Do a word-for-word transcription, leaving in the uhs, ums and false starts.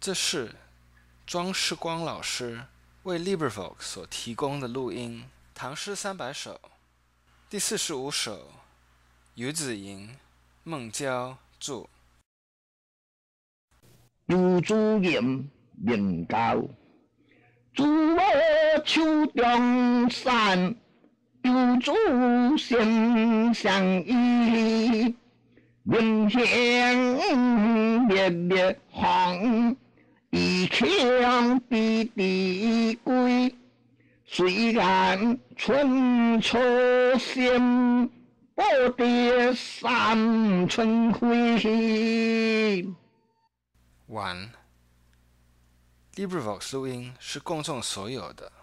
这是庄世光老师为 LibriVox 所提供的录音，《唐诗三百首》第四十五首，游子吟，孟郊著。 游子吟，孟郊。自我手中散，游子心相依。明香烈烈红，一腔滴滴归。虽然春初心，不得三春晖。 完。LibriVox 录音是公众所有的。